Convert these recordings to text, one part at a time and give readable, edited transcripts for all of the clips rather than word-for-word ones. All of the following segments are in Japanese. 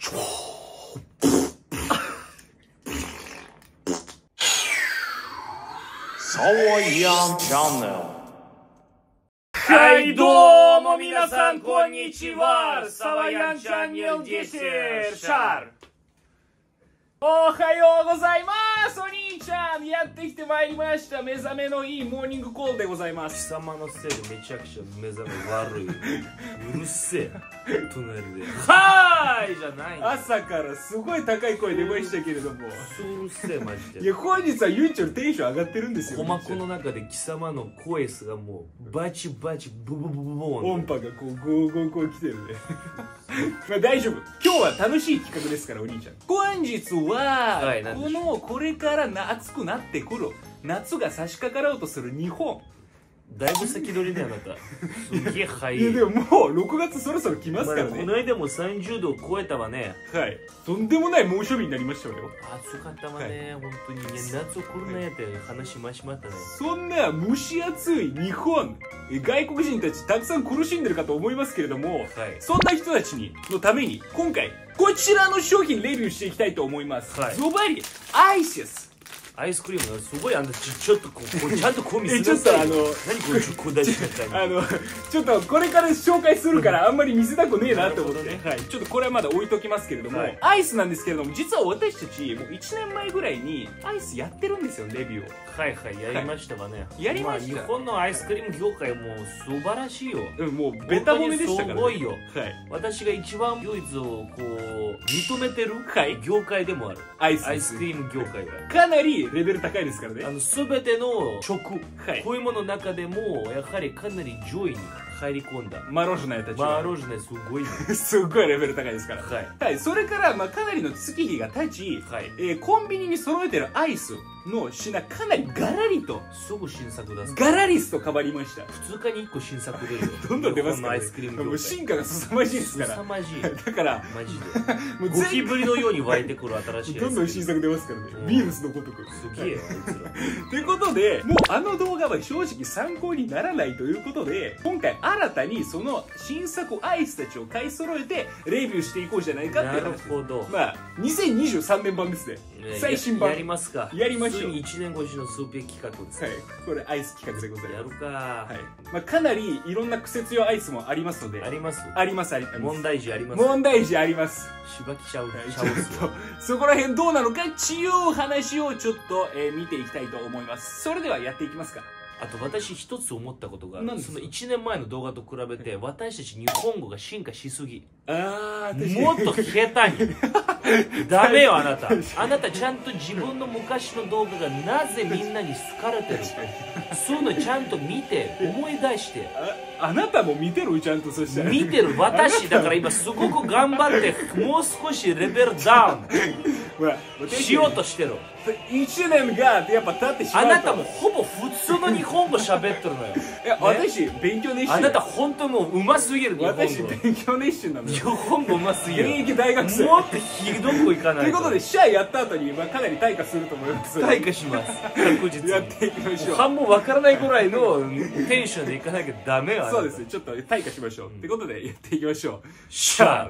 サワヤンチャンネル。 はい、どうも皆さん、こんにちは。サワヤンチャンネルです。シャール。おはようございます。お兄ちゃん、やってきてまいりました。目覚めのいいモーニングコールでございます。 貴様のせいでめちゃくちゃ目覚め悪い。うるせえ。隣で。はーいじゃない。 朝からすごい高い声出ましたけれども。 うるせえ、マジで。 いや、本日はゆうちょのテンション上がってるんですよ。 鼓膜の中で貴様の声すがもうバチバチブブブブボーン。 音波がこうゴーゴーゴー来てるね。まあ大丈夫。今日は楽しい企画ですからお兄ちゃん。本日は、これから暑くなってくる夏が差し掛かろうとする日本。 だいぶ先取りね、あなた。すげえ早い。 いやでももう6月そろそろ来ますからね。 この間も30度を超えたわね。 はい。とんでもない猛暑日になりましたよ。 暑かったわね、本当に。夏を来るなやって話しましたね。 そんな蒸し暑い日本、外国人たちたくさん苦しんでるかと思いますけれども、そんな人たちのために今回こちらの商品レビューしていきたいと思います。ズバリアイスです。 アイスクリームがすごいちょっとこうちゃんとこう見せちょっと何これこう出しちゃったちょっとこれから紹介するからあんまり見せたくねえなと思って、はい、ちょっとこれはまだ置いときますけれども、アイスなんですけれども、実は私たちもう1年前ぐらいにアイスやってるんですよ、レビューを。 はいはい、やりましたわね。 やりました。 日本のアイスクリーム業界も素晴らしいよ。 もうベタ褒めでしたから。 すごいよ。私が一番唯一をこう認めてる業界でもある。アイスクリーム業界がかなりレベル高いですからね。 全ての食、こういうものの中でもやはりかなり上位に入り込んだ。 マロージュナイたちは。 マロージュナイすごいね。 すごいレベル高いですから。はい。それからかなりの月日が経ち、コンビニに揃えてるアイスの品かなりガラリとすぐ新作出す。 ガラリスと変わりました。 2日に1個新作出るよ。 どんどん出ますからね。 アイスクリーム業界。 もう進化が凄まじいですから。 凄まじい。 だからマジでゴキブリのように湧いてくる新しいやつ。 どんどん新作出ますからね。ビームスのごとく。 すげえよあいつら。 ということで、もうあの動画は正直参考にならないということで、今回新たにその新作アイスたちを買い揃えてレビューしていこうじゃないかっていう話。 なるほど。 まあ2023年版ですね。最新版やりますか。 やりましょう。 ついに1年越しのスーペー企画です。 はい。これアイス企画でございます。 やるか。 はい。まあかなりいろんなクセ強アイスもありますので。 あります。 ありますあります。 問題児あります。 問題児あります。 しばきちゃう。 そこら辺どうなのかちゅう話をちょっと見ていきたいと思います。それではやっていきますか。 あと私一つ思ったことが、その1年前の動画と比べて私たち日本語が進化しすぎ。もっと下手にダメよあなた。あなたちゃんと自分の昔の動画がなぜみんなに好かれてるか、そういうのちゃんと見て思い出して。 あなたも見てるちゃんと。そしたら見てる私だから今すごく頑張ってもう少しレベルダウンしようとしてる。 1年がやっぱ経ってしまうと。 あなたもほぼ普通の日本語喋ってるのよ。 私勉強熱心。 あなた本当にもう上手すぎる。 私勉強熱心なのよ。 日本語上手すぎる。 現役大学生。 もっとひどくいかないと。 ということで試合やった後にかなり退化すると思います。 退化します。確実にやっていきましょう。 半分わからないぐらいのテンションでいかなきゃダメよ。 そうですね。ちょっと退化しましょう。ってことでやっていきましょう。 シャー。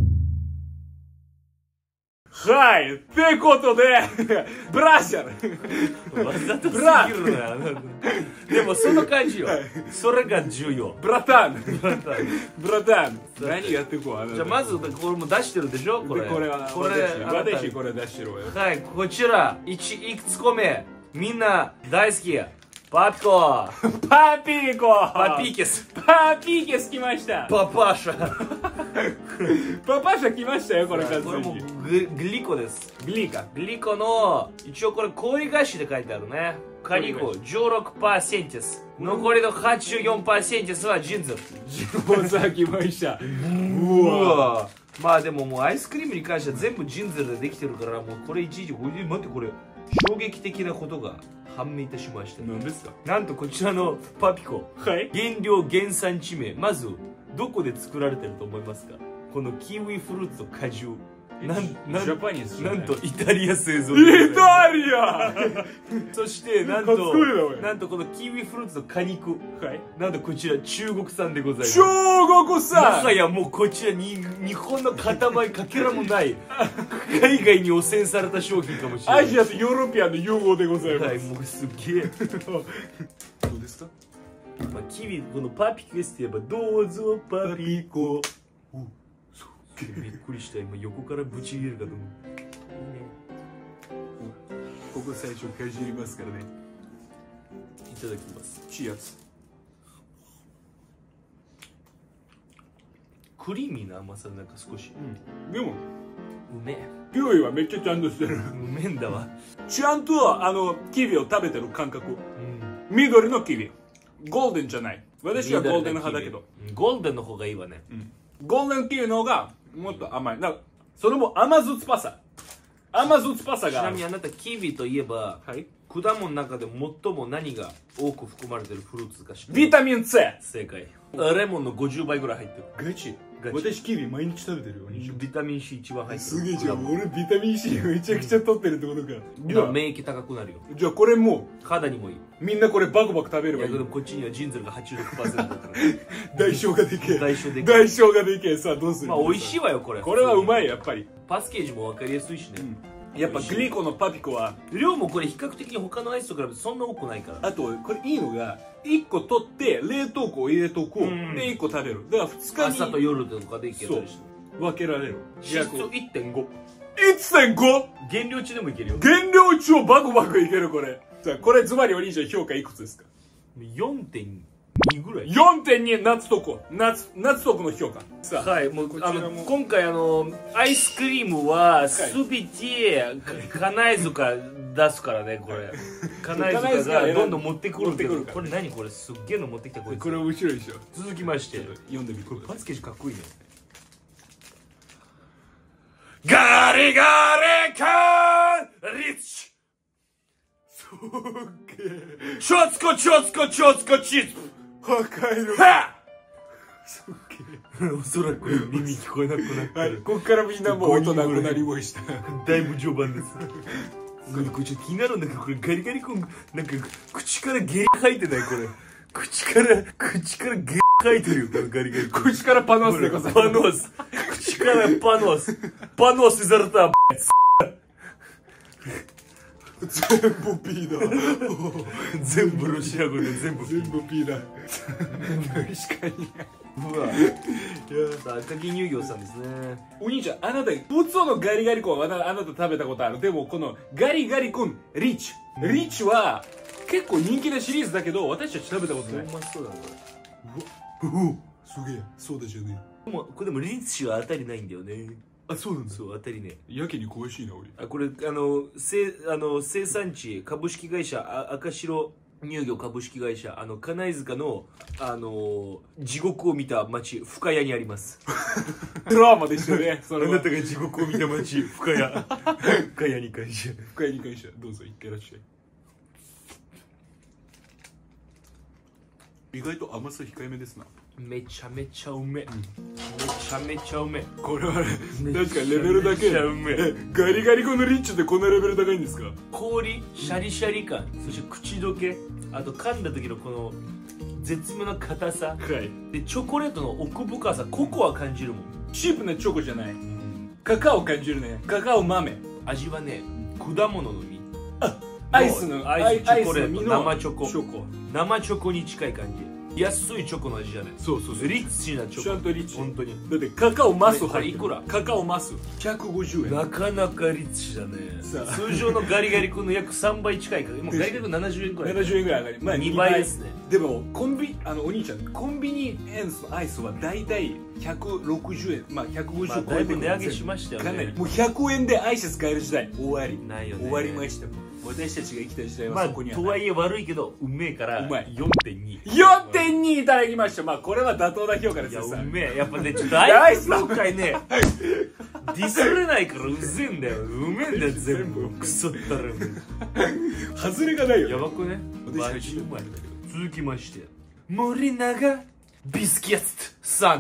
はい。ってことで、ブラジャル。 わざとすぎるのや。でもその感じよ。それが重要。 ブラタン。ブラタン。何やっていこう。 じゃあまずこれも出してるでしょこれ。 これは、私これ出してるわよ。 はい、こちら、いくつ個目。みんな大好き。パピコ。 パピコ。 パピケス。 パピケス来ました。 パパシャ。 パパシャ来ましたよ、これ完これもグリコです。 グリカ。 グリコの、一応これ氷菓子で書いてあるね。カリコ 16% です。残りの 84% はジンズル。 上手来ました。 うわ。まあでももうアイスクリームに関しては全部ジンズルでできてるから、もうこれいちいち、待ってこれ、衝撃的なことが判明いたしました。 何ですか？ なんとこちらのパピコ、原料原産地名、まずどこで作られてると思いますか？このキウイフルーツと果汁、 なんジャパニーズなんとイタリア製造イタリアそしてなんかっこいいなおいなんとこのキウイフルーツの果肉はいなんとこちら中国産でございます。 中国も産はやもうこちらに日本の塊かけらもない海外に汚染された商品かもしれない。 アジアとヨーロピアンの融合でございます、 はい、もうすげえどうですか？ まあ、キウイこのパピコスって言えばどうぞパピコ。びっくりした今横からぶち入れるかと思う。いいね。 ここ最初かじりますからね。 いただきます。 チアツクリーミーな甘さなんか少し、 でもうめえ。 キウイはめっちゃちゃんとしてる。 うめえんだわ。 ちゃんとキウイを食べてる感覚。 うん、 緑のキウイ、ゴールデンじゃない。私はゴールデン派だけど、 ゴールデンの方がいいわね。 ゴールデンキウイの方がもっと甘い。それも甘酸っぱさちなみにあなたキウイといえば、 はい、 果物の中で最も何が多く含まれてるフルーツか知ってる？ ビタミン C。 正解。レモンの50倍ぐらい入ってる。 ガチガチ私キウイ毎日食べてるよ。 ビタミン C 一番入ってる。 すげえじゃん。俺ビタミン C めちゃくちゃ取ってるってことか。 じゃあ免疫高くなるよ。 じゃあこれも肌にもいい。 みんなこれバクバク食べればいい。 いやでもこっちにはジンズルが 86% だから代償がでけえ。 代償でけえ。 代償がでけえ。さあどうする？ まあ美味しいわよこれ。 これはうまいやっぱり。 パスケージも分かりやすいしね。 やっぱグリコのパピコは量もこれ比較的に他のアイスと比べてそんな多くないから。 あとこれいいのが1個取って冷凍庫を入れとこう、で1個食べる。だから2日に朝と夜とかでいけたりして分けられる。 脂質 1.5 1.5 減量値でもいけるよ。 減量値をバクバクいける。これさあこれズバリお兄ちゃん評価いくつですか 4.2 ぐらい。 4.2 夏とこの評価。さあはい、もうこちらも今回アイスクリームはすべてカナイズが出すからねこれ。カナイズがどんどん持ってくるけど、これ何これすっげえの持ってきたこいつ。 これ面白いでしょ。 続きまして読んでみて。 これパスケージかっこいいね。ガリガリカンリッチチョツコチョツコチョツコチッツ破壊のはおそらく耳聞こえなくなってる。 はい、ここからみんなもう音なくなりました。 だいぶ序盤です。これちょっと気になるんだけど、これガリガリ君なんか口からゲリ吐いてない？これ口からゲリ吐いてるよこのガリガリ君。 口からパノースでございます。 パノース、口からパノースされた。 全部 P だ。 全部ロシア語で全部 P だ。確かに。 うわ。さあ赤木乳業さんですね。 お兄ちゃん、あなた普通のガリガリコンはあなた食べたことある。でもこのガリガリコンリッチ、リッチは結構人気なシリーズだけど私たち食べたことない。 うまそうだなこうわ、すげえ。そうだじゃねれ。これでもリンツは当たりないんだよね。 あ、そうなんだ。 そう当たりね。 やけに詳しいな俺。 これ生産地株式会社赤白乳業株式会社金井塚の地獄を見た町深谷にあります。 ドラマでしたね。それはあなたが地獄を見た町深谷に感謝。 深谷に感謝。どうぞいってらっしゃい。意外と甘さ控えめですな。 めちゃめちゃうめえ、めちゃめちゃうめえ。 これは確かにレベルだけ。 めちゃめちゃうめえ。 ガリガリコのリッチってこんなレベル高いんですか？ 氷シャリシャリ感、そして口どけ、あと噛んだ時のこの絶妙な硬さ、 はい。 でチョコレートの奥深さ、ココア感じるもん。 シープなチョコじゃない。カカオ感じるね。カカオ豆。 味はね、果物の実、 アイスのチョコレート、 の生チョコ、 チョコ。 生チョコに近い感じ。安いチョコの味じゃない。 そうそうそう。 リッチなチョコ。 ちゃんとリッチ。 本当に。 だってカカオマス入ってる。 いくら？ カカオマス150円。 なかなかリッチだね。 さあ通常のガリガリ君の約3倍近いから、今ガリガリ君70円くらい。 70円ぐらい上がり、まあ 2倍ですね。 でもお兄ちゃんコンビニエンスのアイスはだいたい160円、まあ150円超えてくる。 だいぶ値上げしましたよね。 かなりもう100円でアイス使える時代終わり。 ないよね。 終わりました。私たちが生きた時代まあはそこにはとはいえ悪いけどうめえからうまい 4.2。 4.2 いただきました。まあこれは妥当な評価ですよ。 いやうめえ。やっぱねちょっとアイス業界ねディスれないからうぜえんだよ。うめえんだよ全部。クソったら外れがないよね。 やばくね。 私たちマジうまい。続きまして森永ビスケットサンド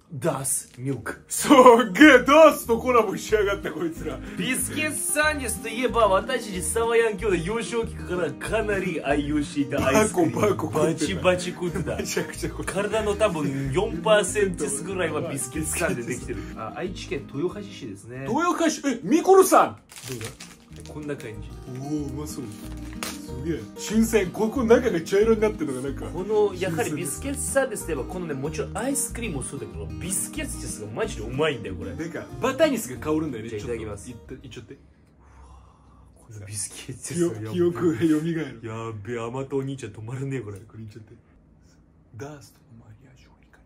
ダースミルク。 すっげえダースとコラボしやがったこいつら。 ビスケットサンディスといえば、私たちサワヤン兄弟幼少期からかなり愛用していたアイスクリーム。 バコバチバチ食ってた。 めちゃくちゃこれ体の多分 4% ぐらいはビスケットサンでできてる。あ、愛知県豊橋市ですね。 豊橋ミコルさん。 どうだ、こんな感じ。 おおうまそう。すげえ新鮮。ここ中が茶色になってるのがなんかこのやはりビスケットサンディスといえば、このね、もちろんアイスクリームもそうだけど、ビスケットサンディスがマジでうまいんだよこれ。 なんかバタニスが香るんだよね。 じゃあいただきます。 いっちゃって。 ビスケットサンディス記憶がよみがえる。 やべえ、甘党お兄ちゃん止まらねえこれ。 これいっちゃって。ダーストのマリアージュをいか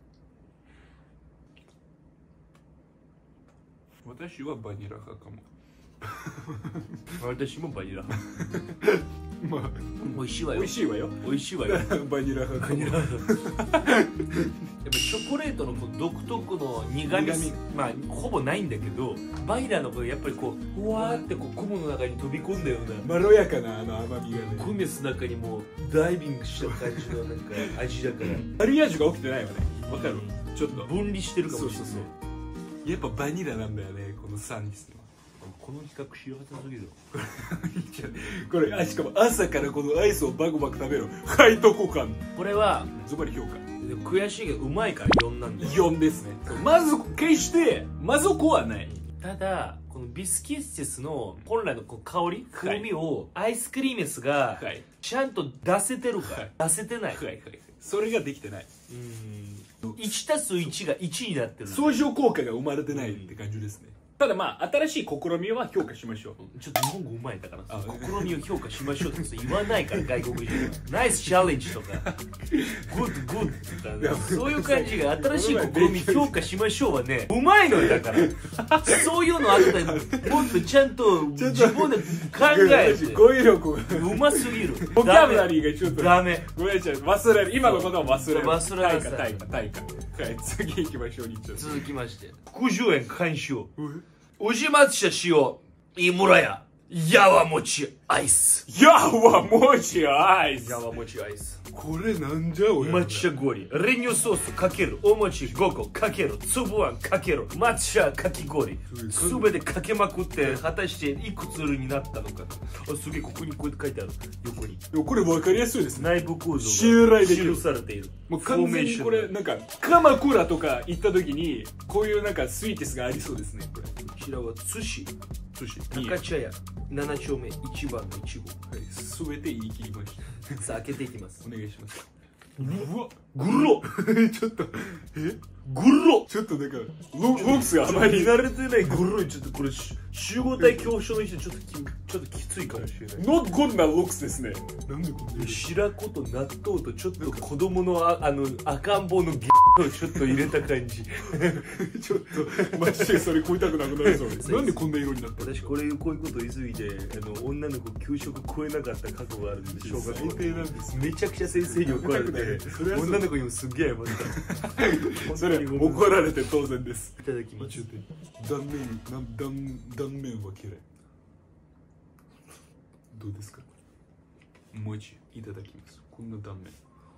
に。私はバニラ派かも。 私もバニラ。 まあ美味しいわよ。 美味しいわよ。 美味しいわよ。 バニラ派かも。 やっぱチョコレートのこう独特の苦味、まあほぼないんだけど、バニラのこうやっぱりこうふわーってこう雲の中に飛び込んだような、 まろやかなあの甘みがね。 コメスの中にもうダイビングした感じのなんか味だからマリアージュが起きてないわね。わかる。ちょっと分離してるかもしれない。 やっぱバニラなんだよね、このサンディスの。 この企画しようがたすぎる。 これしかも朝からこのアイスをバクバク食べろ。はいとこ感。 これはズバリ評価悔しいけどうまいから4なんだよ。 4ですね。まず決してまずくはない。 ただこのビスキッセスの本来のこう香り、風味をアイスクリーメスがちゃんと出せてるか、出せてない。 それができてない。 1たす1が1になってる。 相乗効果が生まれてないって感じですね。ただまあ新しい試みは評価しましょう。 ちょっと日本語うまいだから試みを評価しましょうって言わないから外国人は。ナイスチャレンジとかグッドグッドとかそういう感じが、新しい試み評価しましょうはね、うまいのよ。だからそういうのあったらもっとちゃんと自分で考えて。 語彙力がうますぎる。 ボキャブラリーがちょっとダメ。 ごめんなさい、忘れる。今のことは忘れる。 忘れなさい。 対価。はい、次行きましょう。 続きまして90円監修宇治抹茶使用井村屋やわもちアイス。 やわもちアイス。 やわもちアイス。 これなんじゃおや。 抹茶氷練乳ソースかけるお餅5個かける粒あんかける抹茶かき氷すべてかけまくって、果たしていくつになったのか。あ、すげえ、ここにこうやって書いてある。横にこれ分かりやすいですね。 内部構造が信頼できる記されている。 もう完全にこれなんか鎌倉とか行った時にこういうなんかスイーティスがありそうですね。これこちらは津市高茶屋7丁目1番の1号。 すべて言い切りました。 さあ開けていきます。 お願いします。 うわグロちょっとグロちょっとなんかロックスがあまり慣れてないグロい。ちょっとこれ集合体恐怖症の人ちょっときついかもしれない。 ノットゴンなロックスですね。なんでこんな白子と納豆とちょっと子供の赤ん坊のギをちょっと入れた感じ。 ちょっとマジでそれ食いたくなくなりそう。なんでこんな色になったの。 私こういうこと言い過ぎて女の子給食食えなかった過去があるんで、小学校最低なんです。 めちゃくちゃ先生に怒られて女の子にもすっげえ謝った。 それ怒られて当然です。 いただきます。 断面は嫌い。どうですか。餅いただきます。こんな断面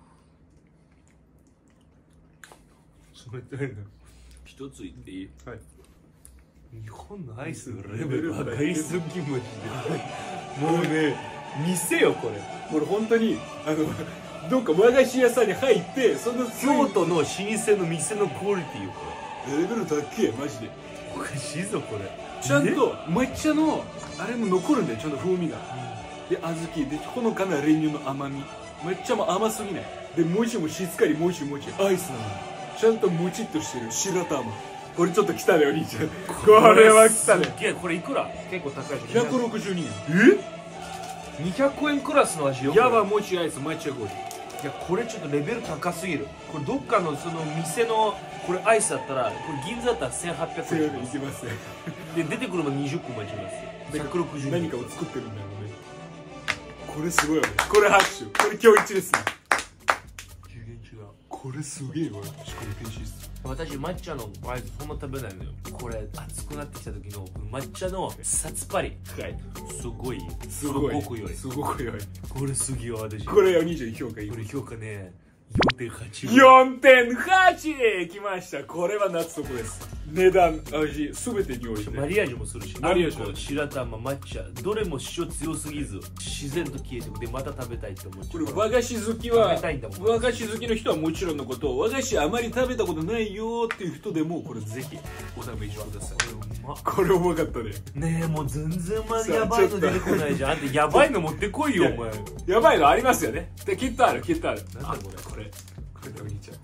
冷たいな。一つ言っていい？ はい。 日本のアイスのレベル上がりすぎマジで。もうね、店よこれ。 これ本当にどっか和菓子屋さんに入ってその京都の老舗の店のクオリティよこレベルだけマジで。 れ。おかしいぞこれ。 ちゃんと抹茶のあれも残るんだよ。ちゃんと風味が。で小豆でほのかな練乳の甘み。抹茶も甘すぎない。で餅もしっかりもちもちアイスなの。ちゃんともちっとしてる白玉。これちょっと来たねお兄ちゃん。これは来たね。 いやこれいくら？結構高い。 162円。 200円クラスの味よ。 やばもちアイス抹茶氷。 いやこれちょっとレベル高すぎる。これどっかのその店のこれアイスだったら、これ銀座だったら1800円いきますね。 で出てくるの20個待ちます。160円。 何かを作ってるんだよね。これすごいよね。これ拍手。これ今日一ですね。 次元違う。 これすげえわ。しかもペンシス。 私抹茶のアイスそんな食べないのよ。これ熱くなってきた時の抹茶のさっぱり、すごいすごく良い。 すごく良い。これすぎよ私。 これお兄ちゃん評価いい。 これ評価ね 4.8 4.8 来ました。これは納得です。値段、味、すべてにおいてマリアージュもするし、 マリアージュあんこ、白玉、抹茶、どれも主張強すぎず自然と消えてくで、また食べたいって思っちゃう。 これ和菓子好きは、 食べたいんだもん。 和菓子好きの人はもちろんのこと、和菓子あまり食べたことないよっていう人でもこれぜひお試しください。これうまかったね。 ねえ、もう全然やばいの出てこないじゃん。あんたやばいの持ってこいよ、お前。 やばいのありますよね。で、きっとある、きっとある。なんだこれ、これでお兄ちゃん。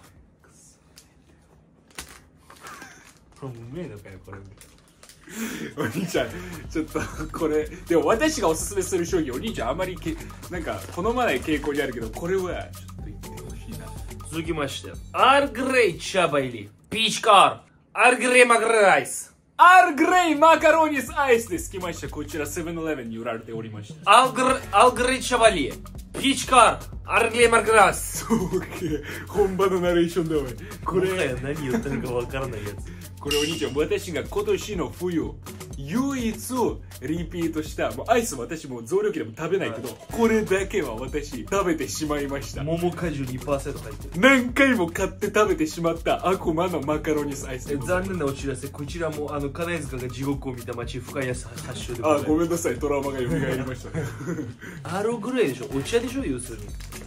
これもうめえのかよ、これ。 お兄ちゃん、ちょっとこれ、でも私がおすすめする商品、お兄ちゃんあまりなんか好まない傾向にあるけど、これはちょっと言ってほしいな。 続きまして、アールグレイチャバイリ、ピーチカー、アールグレイマグライス。 アールグレイマカロニスアイスです。来ました。こちらセブンイレブンに売られておりました。 アールグレイチャバリエ、ピーチカー、アールグレイマグライス。 そうか、本場のナレーションだわ。これ何言ってるかわからないやつ。 これお兄ちゃん、私が今年の冬唯一リピートした、もうアイス私も増量期でも食べないけど、これだけは私食べてしまいました。 桃果汁 2% 入ってる。 何回も買って食べてしまった悪魔のマカロニスアイス。 残念なお知らせ、こちらも金塚が地獄を見た街深谷発祥でございます。 ごめんなさい、トラウマが蘇りましたアログレイでしょ、お茶でしょ、要するに。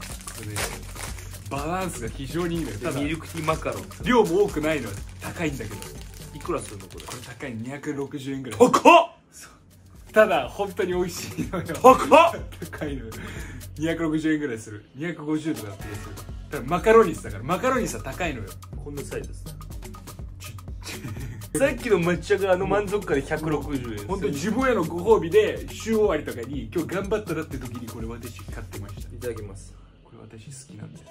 バランスが非常にいいのよ。ただミルクティーマカロン量も多くないのは高いんだけど。 いくらするのこれ。 これ高い、260円ぐらい。 高っ。 ただ本当に美味しいのよ。 高っ。 高いのよ。260円ぐらいする。250とかだったりする。ただマカロニスだから、マカロニスは高いのよ。 こんなサイズです。さっきの抹茶が満足感で160円。 本当に自分へのご褒美で週終わりとかに今日頑張ったなって時にこれ私買ってました。 いただきます。 これ私好きなんで。ち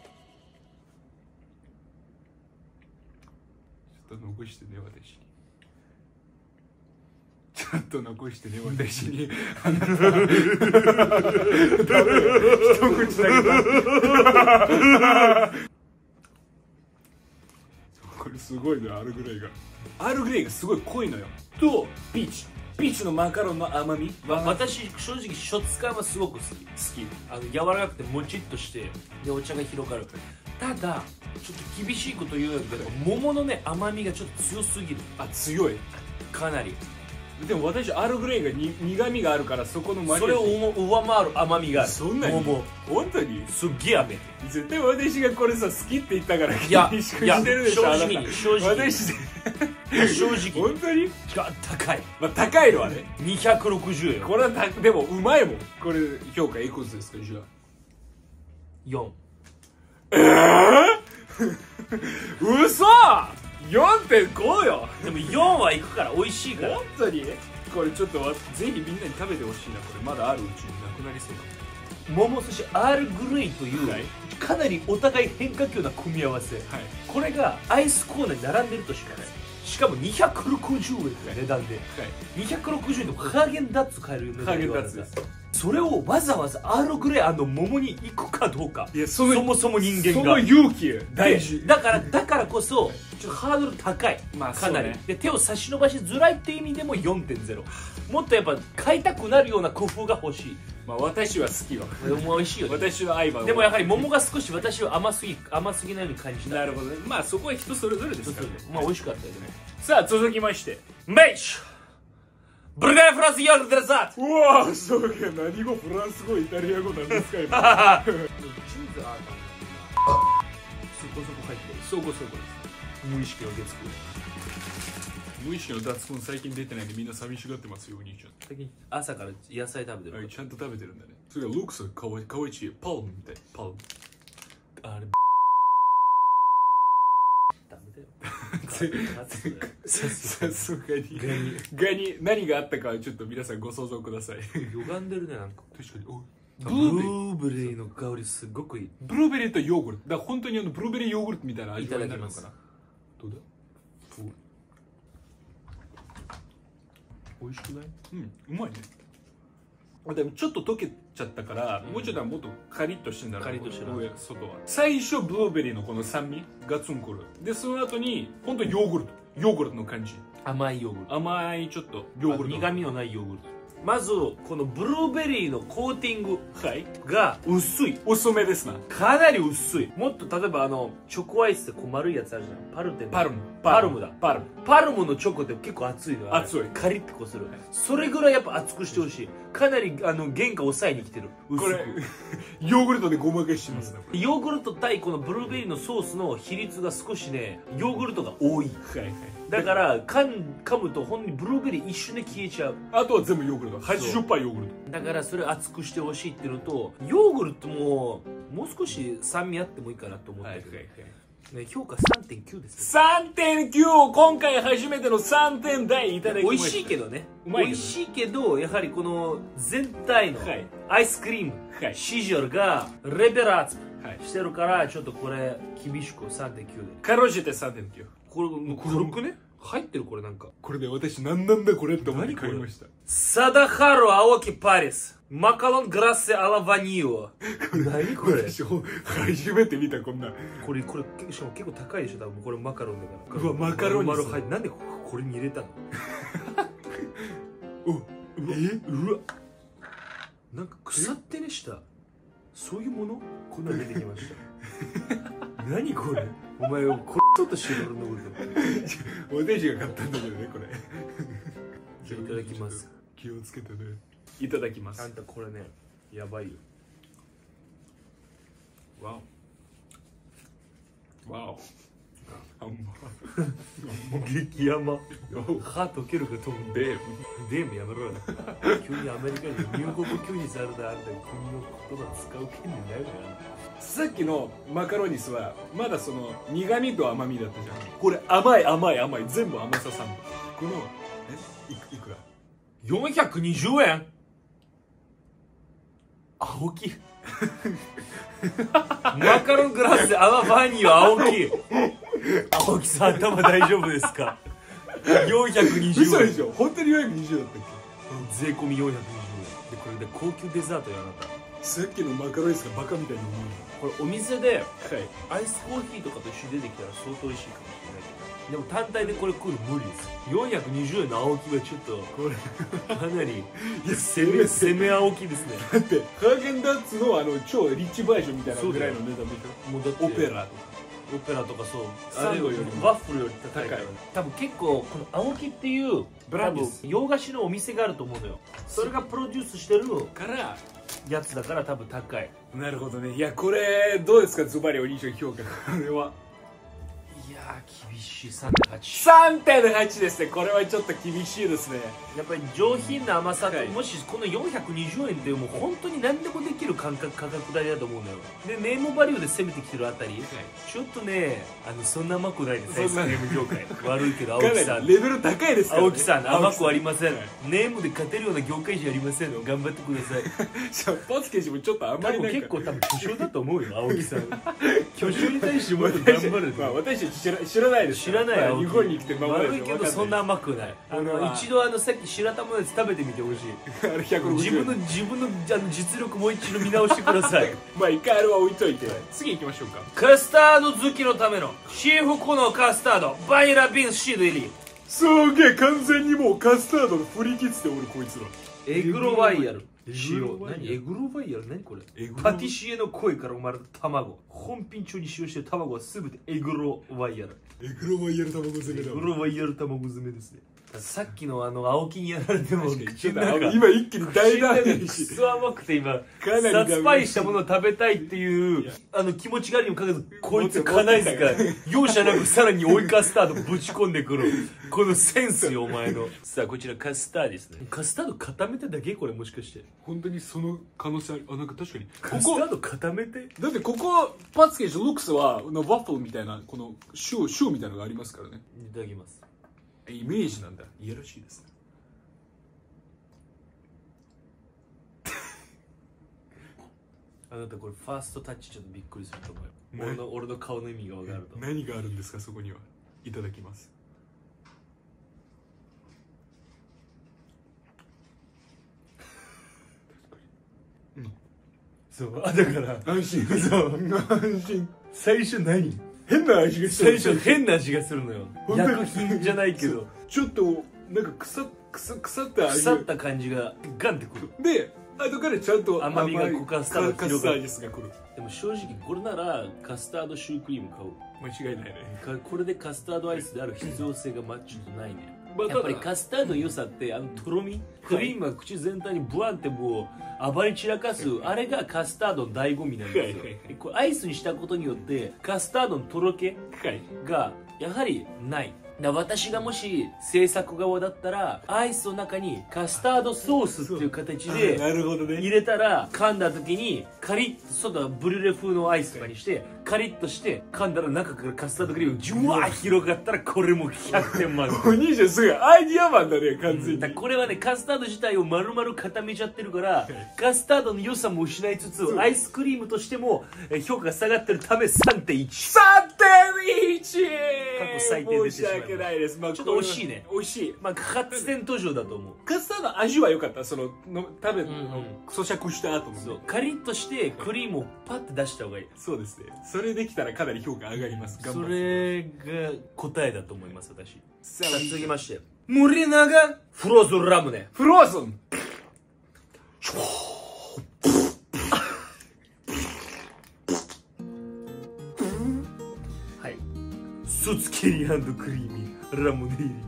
ょっと残してね、私に。ちょっと残してね、私に。あなた一口だけ。これすごいのよ、アールグレイが。アールグレイがすごい濃いのよ。とピーチのマカロンの甘み。 私正直ショツ感はすごく好き。柔らかくてもちっとしてでお茶が広がる。ただちょっと厳しいこと言うけど、桃のね甘みがちょっと強すぎる。 強いかなり。 でも私アールグレイが苦味があるから、そこのそれを上回る甘みがある。 そんなに桃本当にすっげえ甘い。 絶対私がこれさ好きって言ったからいや厳しくしてるでしょ。 正直私正直本当に高い。 高いのはね、 260円。 これはでもうまいもん。これ評価いくつですか？じゃあ 4。 嘘 4.5 よ。 でも4はいくから美味しいから。 本当にこれちょっとぜひみんなに食べてほしいな。これまだあるうちになくなりそうだ。 桃そしてアールグレイという、かなりお互い変化球な組み合わせ、これがアイスコーナーに並んでるとしかない。しかも260円の値段で、260円でハーゲンダッツ買える値段で。ハーゲンダッツです。それをわざわざアールグレイ桃に行くかどうか。いや、そもそも人間がその勇気大事だからこそちょっとハードル高い、かなり、で手を差し伸ばしづらいっていう意味でも 4.0。 もっとやっぱ買いたくなるような工夫が欲しい。 私は好きわ。 でも美味しいよね。 私は相葉。 でもやはり桃が少し私は甘すぎないように感じた。 なるほどね。そこは人それぞれですからね。 美味しかったよね。 さあ続きましてメイシュブルガリフランスヨーグルトデザート。 うわー、そうか。何語？フランス語、イタリア語なんですか今。チーズある。そこそこ入ってる。 そこです。 無意識の月9。 無意識の脱根最近出てないんでみんな寂しがってますよ、お兄ちゃん。 最近朝から野菜食べてる。 ちゃんと食べてるんだね。それがルックスかわいい。パルムみたい。パルム。 あれダメだよ。 さすがにガニ何があったかはちょっと皆さんご想像ください。 歪んでるね、なんか。 確かに。 ブルーベリーの香りすごくいい。 ブルーベリーとヨーグルトだから、本当にブルーベリーヨーグルトみたいな味わいになるのかな。どうだ？美味しくない？うまいね。でもちょっと溶けちゃったから、もうちょっともっとカリッとしてんだろう。カリッとしてる。外は最初ブルーベリーのこの酸味ガツンくる。でその後に本当にヨーグルトの感じ。 甘いヨーグルト。 甘いちょっとヨーグルト。 苦味のないヨーグルト。 まずこのブルーベリーのコーティングが薄い、 薄めですな。 かなり薄い。もっと例えばチョコアイスってこう丸いやつあるじゃん。パルテン、パルムだ。パルムのチョコって結構熱いのよ。 熱い、 カリッてこうする。それぐらいやっぱ熱くしてほしい。かなり原価抑えに来てる。 これヨーグルトでごまかしてますね。 ヨーグルト対このブルーベリーのソースの比率が少しね、ヨーグルトが多い。だから噛むとほんにブルーベリー一瞬で消えちゃう。 あとは全部ヨーグルト、80%ヨーグルト。 だからそれ熱くしてほしいっていうのと、ヨーグルトももう少し酸味あってもいいかなと思ってる、ね、評価 3.9 です、 ね、3.9 今回初めての3点台いただきました。 美味しいけどね、美味しいけどやはりこの全体のアイスクリーム、シジュアルがレベルアップしてるからちょっとこれ厳しく 3.9 でかろうじて 3.9。 これ軽くね入ってる。これなんかこれで私何なんだこれって思って買いました。 サダハロ青木パリスマカロングラッセアラバニオ。何これ初めて見た。こんなこれしかも結構高いでしょ多分。これマカロンだから。 うわマカロンになんでこれに入れたのうわなんか腐ってねした。そういうものこんなの出てきました何これお前をこれちょっとしてるの私が買ったんだけどねこれじゃあいただきます。 気をつけてね。いただきます。 あんたこれねやばいよ。 わおわお激山歯溶けるかと思う。デームやめろよ急にアメリカに入国拒否されたあんた国の言葉使う権利ないから。 さっきのマカロニスはまだその苦味と甘みだったじゃん。これ甘い全部甘ささん。このいくら 420円。青木マカロングラスでアマバニー青木青木さん頭大丈夫ですか420円。 嘘でしょ。本当に420だったっけ。税込み420円でこれで高級デザートやあなた。 さっきのマカロニスがバカみたいに思う。 これお店でアイスコーヒーとかと一緒に出てきたら相当美味しいかもしれないけど、でも単体でこれ食うの無理です。420円の青木はちょっとこれかなり攻め青木ですね。 だってハーゲンダッツの超リッチバージョンみたいなぐらいの値段でしょ。もうだってオペラとかそうサンドよりもワッフルより高いから。多分結構この青木っていうブランド洋菓子のお店があると思うのよ。それがプロデュースしてるからやつだから多分高い。 なるほどね。いやこれどうですかズバリお兄ちゃん評価。これはいや厳しい。 3.8 ですね。これはちょっと厳しいですね。 やっぱり上品な甘さと、もしこの420円ってもう本当に何でもできる価格帯だと思うのよ。でネームバリューで攻めてきてるあたり、ちょっとねそんな甘くないです。アイスクリーム業界悪いけど青木さんレベル高いですからね。 青木さん甘くありません。ネームで勝てるような業界じゃありません。頑張ってください。 パスケージもちょっとあんまり結構多分巨匠だと思うよ青木さん。巨匠に対してもっと頑張る。 私知らないです。 知らないよ。 日本に来て悪いけどそんな甘くない。一度さっき白玉のやつ食べてみてほしい。自分の実力もう一度見直してください。 まあ一回あれは置いといて次行きましょうか。 カスタード好きのための至福のカスタードバニラビーンシード入り。 すげえ完全にもうカスタードの振り切って俺こいつらエグロワイヤル使用。何エグロワイヤル何これ。パティシエの声から生まれた卵。本品中に使用している卵は全てエグロワイヤル。 エグロワイヤル卵詰めだ。 エグロワイヤル卵詰めですね。さっきの青木にやられても今一気に大ダメージ。 クソ甘くて今さっぱりしたものを食べたいっていう気持ちがあるにもかかわらずこいつかないですから容赦なくさらに追いカスタードぶち込んでくるこのセンスよお前の。さあこちらカスタードですね。カスタード固めただけこれもしかして本当にその可能性ある。なんか確かにカスタード固めて。 だってここパッケージルックスはワッフルみたいなこのシューみたいなのがありますからね。 いただきます。 イメージなんだ。いやらしいですね。 あなたこれファーストタッチちょっとびっくりすると思うよ。俺の顔の意味が分かると。 何があるんですかそこには。いただきます。 そうだから安心。 そう安心。 最初何変な味がする。 最初変な味がするのよ。薬品じゃないけどちょっとなんか腐っ腐った味腐った感じがガンってくる。 で後からちゃんと甘みがカスタードカスタードスが来る。 でも正直これならカスタードシュークリーム買う。 間違いないね。 これでカスタードアイスである必要性がちょっとないね。 まあやっぱりカスタードの良さってとろみ、クリームが口全体にブワンってもう暴れ散らかす、あれがカスタードの醍醐味なんですよ。でこれアイスにしたことによってカスタードのとろけがやはりない。私がもし制作側だったらアイスの中にカスタードソースっていう形でなるほどね。 入れたら噛んだ時にカリッと外ブリュレ風のアイスとかにしてカリッとして噛んだら中からカスタードクリームがジュワー広がったらこれも100点満お兄ちゃんすごいアイディアマンだね完全に。 だからこれはねカスタード自体を丸々固めちゃってるからカスタードの良さも失いつつアイスクリームとしても評価が下がってるため 3.1。 3.1 過去最低でしてしまいました。 申し訳ないです。まあちょっと美味しいね。 美味しい。 まあ発展途上だと思う。 カスタード味は良かった。その食べうん咀嚼した後もね。 そうカリッとしてクリームをパッて出した方がいい。 そうですね。それできたらかなり評価上がります。頑張そってれが答えだと思います私。 さあさあ続きまして森永フローズンラムネ。 フローズン。 はい。スーツケリー&クリーミーラムネ入り。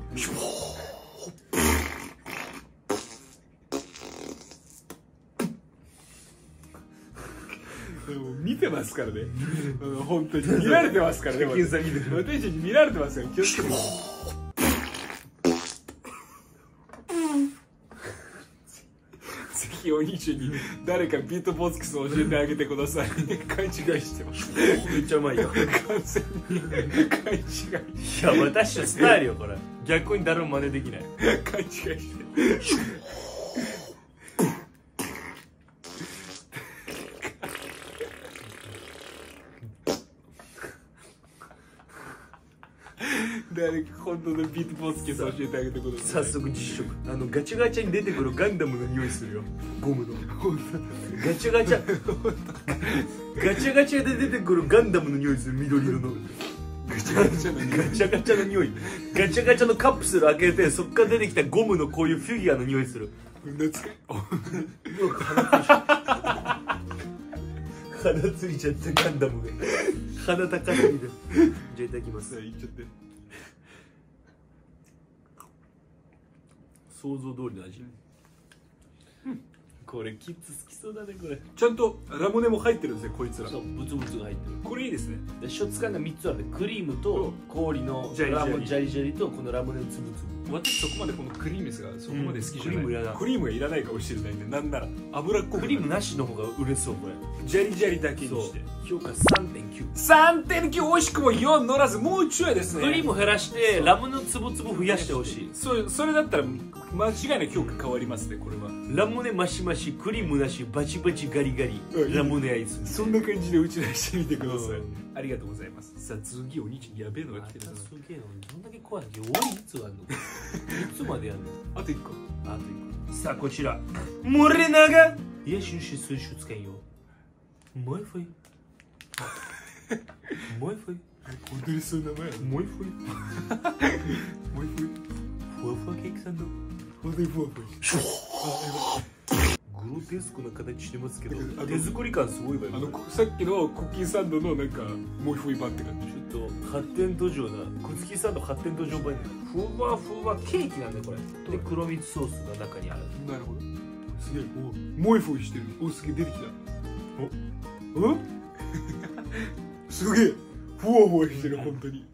見てますからね。本当に見られてますからね。私たち見られてますから気をつけて。ぜひお兄ちゃんに誰かビートボックスを教えてあげてください。勘違いしてます。 めっちゃうまいよ。 完全に勘違い。 いや私のスタイルよこれ。逆に誰も真似できない。 勘違いして。誰か本当のビートボックス教えてあげてください。 早速実食。ガチャガチャに出てくるガンダムの匂いするよ。ゴムの。ガチャガチャ。ガチャガチャで出てくるガンダムの匂いする緑色の。 ガチャガチャのガチャガチャの匂い。ガチャガチャのカプセル開けてそっから出てきたゴムのこういうフィギュアの匂いする。鼻ついちゃったガンダムが。鼻高すぎて。じゃあいただきます。 いっちゃって。 想像通りの味。これキッズ好きそうだねこれ。 ちゃんとラムネも入ってるんですねこいつら。 そうブツブツが入ってる。 これいいですね。 でショツ感が3つある。クリームと氷のジャリジャリラムジャリジャリとこのラムネのつぶつぶ。 私そこまでこのクリームがそこまで好きじゃない。 クリームいらない。 クリームがいらないかもしれないんで、なんなら脂っこくクリームなしの方が売れそうこれ。 ジャリジャリだけにそうして。 評価 3.9。 3.9。惜しくも4乗らずもうちょいですね。 クリーム減らしてラムのつぶつぶ増やしてほしい。 それだったら間違いなく評価変わりますねこれは。 ラムネマシマシクリームなしバチバチガリガリラムネアイス。 そんな感じで打ち出してみてください。 うんありがとうございます。さあ次お兄ちゃんやべえのが来てるな。 すげえな。どんだけ怖いの。終わりいつあんの。いつまでやんの。 あと1個。 あと1個。さあこちら森永也许是随处可有もう一回もう一回本当にそういう名前やの。 もう一回もう一ふわふわケーキサンド。 本当にふわふわ。 グロテスクな形してますけどあの手作り感すごいわよ。 さっきのクッキーサンドのなんかもうふいばって感じ。 ちょっと発展途上なクッキーサンド発展途上版でふわふわケーキなんだよこれ。で黒蜜ソースが中にある。 なるほど。すげえもうふいしてる。おすげえ出てきた。おすげえふわふわしてる本当に。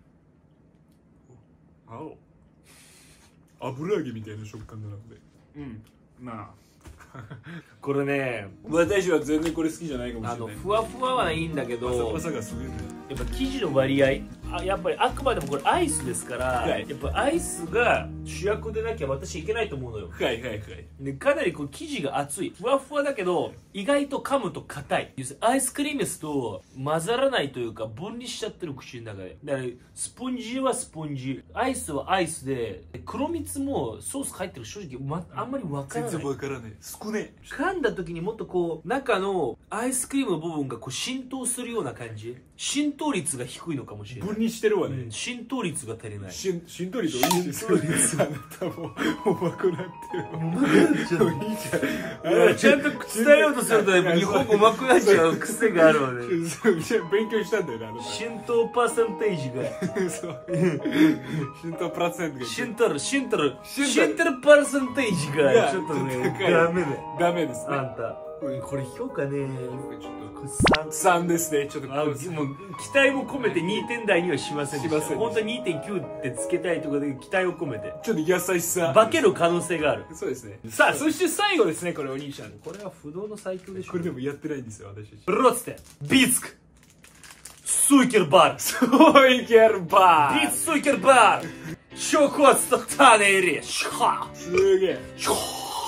青油揚げみたいな食感なので。まあこれね私は全然これ好きじゃないかもしれない。 ふわふわはいいんだけどパサパサがすごいね。 やっぱ生地の割合やっぱりあくまでもこれアイスですから、 はいやっぱアイスが主役でなきゃ私いけないと思うのよ。 はいはいはい。 でかなりこう生地が厚いふわふわだけど意外と噛むと硬い。要するにアイスクリームと混ざらないというか分離しちゃってる口の中で。だからスポンジはスポンジアイスはアイスで黒蜜もソース入ってる正直、あんまり分からない。 全然わからない。少ねえ。 噛んだ時にもっとこう中のアイスクリームの部分がこう浸透するような感じ。浸透率が低いのかもしれない。 分離してるわね。 浸透率が足りない。 浸透率多いです。 あなたもうまくなってる。もういいじゃん。 ちゃんと伝えようとすると日本語上手くなっちゃう癖があるわね。 勉強したんだよね、あの浸透パーセンテージが。 そう浸透プラセントが浸透るパーセンテージがちょっとね、ダメだよ。 ダメですね。 あんた。これ評価ね、 ちょっと 3。 3ですね。ちょっともう期待も込めて2点台にはしませんでした。 しませんでした本当は 2.9 ってつけたいところで期待を込めてちょっと優しさ化ける可能性がある。 そうですね。さあそして最後ですね、これお兄ちゃん。 これは不動の最強でしょ。 これでもやってないんですよ、私たち。 ブロッツテビーツクスイケルバールそういけるばビーツスイケルバール食骨と種入れシャーすげえ。 シャー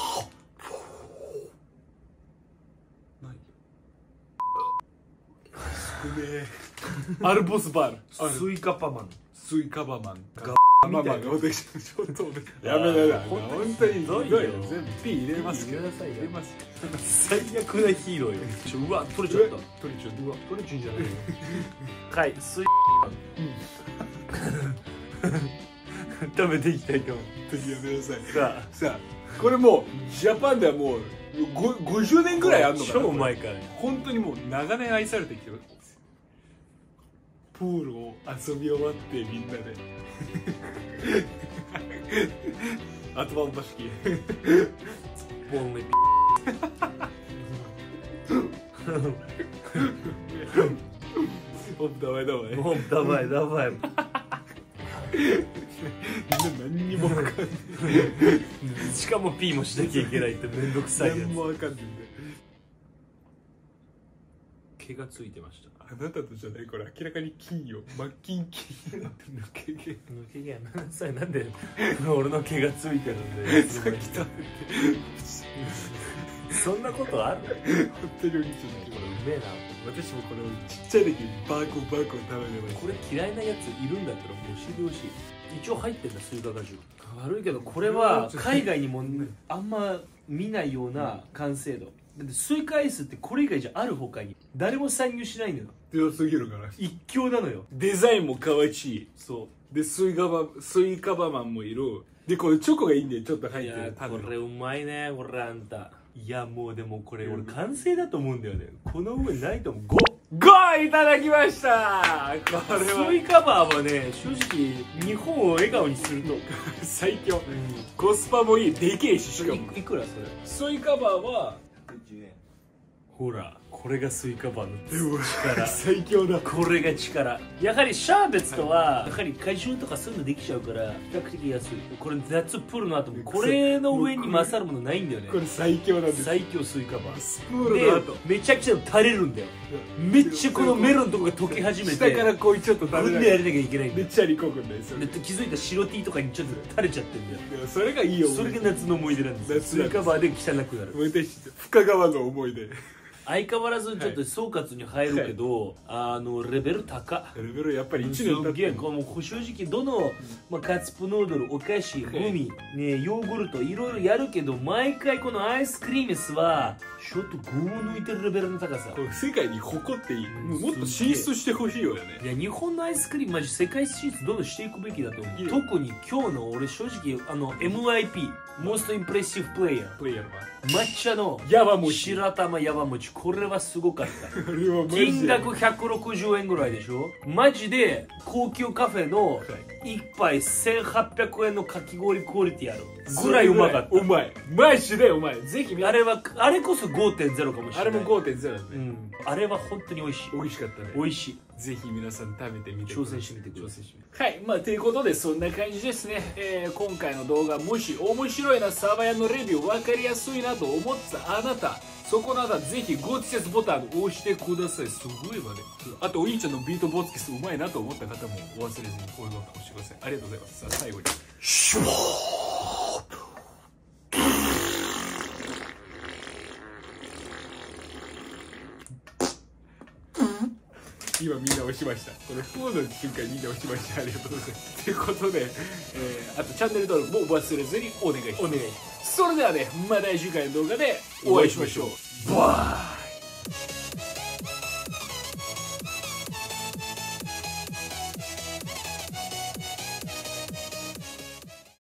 アルボスバール、 スイカパマンスイカバマンガママが私ちょっとやめなさい。本当にひどいよ。全部 P 入れますけど。 入れなさいよ入れます。 最悪なヒーローよ。うわ取れちゃった。 取れちゃう。 うわ取れちゃうんじゃないよ。はいスイ食べていきたいと思う。 やめなさい。 さあさあこれもうジャパンではもう50年ぐらいあんのかな。 超うまいからね。 本当にもう長年愛されてきてるんですよ。プールを遊び終わってみんなで頭を出しきボンメピダメダメ。 もうダバいダバい。 みんな何にも分かんない。 しかも P もしなきゃいけないってめんどくさいやつ。 何も分かんないんだよ。 毛がついてました。 あなたとじゃない、これ明らかに金よ。真っ金金よ。抜け毛。 抜け毛やめなさい。なんで俺の毛がついてるんで。 さっき食べてそんなことある？ 本当にお兄ちゃんだけどうめえな。 私もこれをちっちゃい時にバーコ食べてました。 これ嫌いなやついるんだったらもう教えてほしい。一応入ってんだスイカ果汁。悪いけどこれは海外にもあんま見ないような完成度。だってスイカアイスってこれ以外じゃあるほかに誰も参入しないのよ。 強すぎるから。 一強なのよ。 デザインも可愛いし、 そうでスイカバマンもいる。でこれチョコがいいんでちょっと入ってる。 これうまいねこれあんた。いやもうでもこれ俺完成だと思うんだよね。この上ないと思う。 5いただきました。これはスイカバーはね正直日本を笑顔にすると最強。コスパもいい。でけえし、しかもいくらそれ。 スイカバーはほらこれがスイカバーの力。 最強だ。 これが力。やはりシャーベッツとはやはり怪獣とかそういうのできちゃうから比較的安い。これ夏プールの後もこれの上に勝るものないんだよね。 これ最強なんです。 最強スイカバー。 スプールの後でめちゃくちゃ垂れるんだよ。めっちゃこのメロンのとこが溶け始めて下からこうちょっとこんでやらなきゃいけないんだよ。 でチャリこぐんですよ。 で気づいた白 T とかにちょっと垂れちゃってんだよ。 でもそれがいいよ。 それが夏の思い出なんですよ。 夏スイカバーで汚くなる。 私深川の思い出。 相変わらずちょっと総括に入るけど、レベル高っ。 レベルやっぱり1年経すげえってこの正直どの、カツプヌードルお菓子グミ、ね、ヨーグルトいろいろやるけど毎回このアイスクリームスはちょっと群を抜いてるレベルの高さ。 これ世界に誇っていい。もっと進出してほしいよね。 いや日本のアイスクリームマジ世界進出どんどんしていくべきだと思う。特に今日の俺正直MIP モーストインプレッシブプレイヤープレイヤーは抹茶のやば餅。 白玉やば餅これはすごかったこれはマジで金額160円ぐらいでしょ。マジで高級カフェの一杯1800円のかき氷クオリティあるぐらいうまかった。 うまい。マジでうまい。ぜひあれこそ 5.0 かもしれない。 あれも 5.0 だね。 あれは本当に美味しい。 美味しかったね。 美味しい。 ぜひ皆さん食べてみて挑戦してみてください。 はい、ということでそんな感じですね。今回の動画もし面白いな、サバヤのレビュー分かりやすいなと思ったあなた、そこのあなたぜひゴツセスボタンを押してください。すごいわね。あとお兄ちゃんのビートボツキスうまいなと思った方もお忘れずに高評価押してください。ありがとうございます。さあ最後にシュワ今みんな押しました。このフォーの瞬間みんな押しました。ありがとうございます。ということで、あとチャンネル登録も忘れずにお願いします。それではね、また次回の動画でお会いしましょう。バー